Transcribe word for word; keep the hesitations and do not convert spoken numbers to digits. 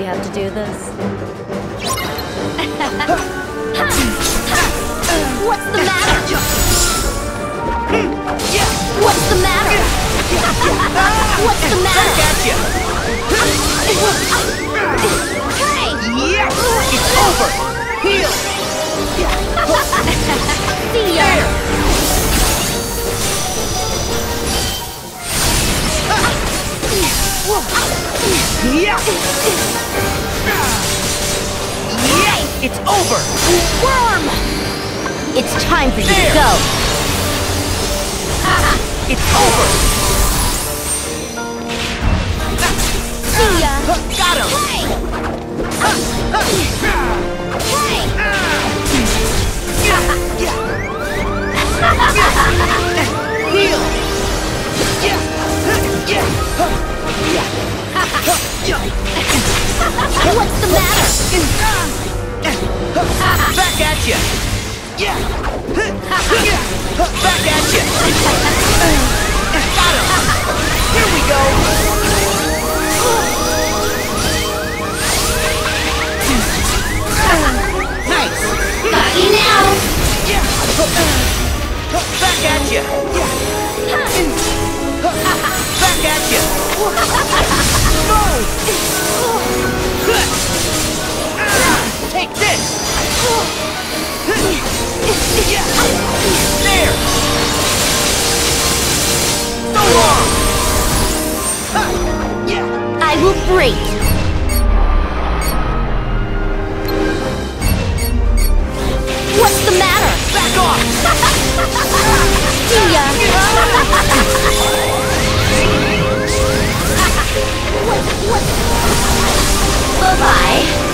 have to do this? What's the matter? What's the matter? What's the matter? Back at you! Hey! Yes! It's over! Heal! See ya! There! Yeah! Yeah! It's over! Worm! It's time for you There. to go! It's over! See ya! Got him! Hey! Hey! Heal! What's the matter? Back at you! Back at you! Got him! Here we go! Nice! Got you now! Back at you! Back at you! No! Take this! There! So long! I will break! What's the matter? Back off! See ya! What, what? Bye-bye.